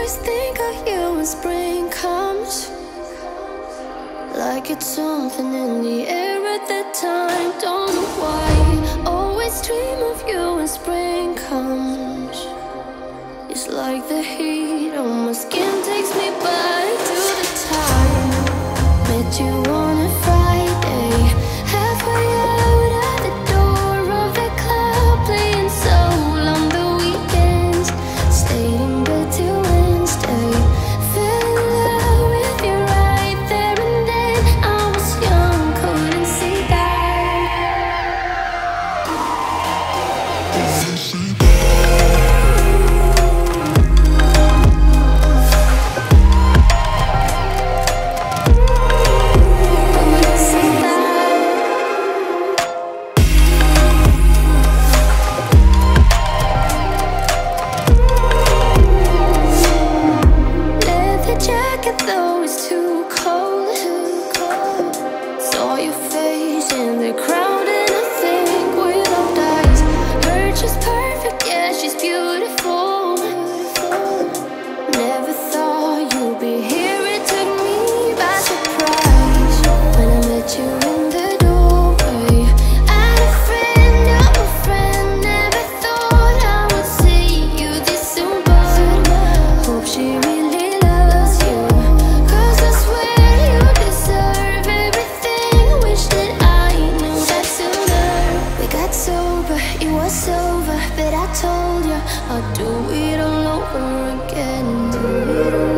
always think of you when spring comes, like it's something in the air at that time. Don't know why, always dream of you when spring comes. It's like the heat on my skin takes me back to the time met you on a Friday, halfway out at the door of the club, playing soul on the weekends. Stayed in bed till Wednesday, fell in love with you right there and then. I was young, couldn't see that. Jacket though it's too cold. Saw your face in the crowd and I think without eyes, her just perfect, yeah, she's beautiful. Never thought you'd be here, it took me by surprise when I met you in the doorway. And a friend of a friend, never thought I would see you this soon, but hope she really loves you, 'cause I swear you deserve everything. Wish that I knew that sooner. We got sober, it was over, but I told you I'll do it all over again.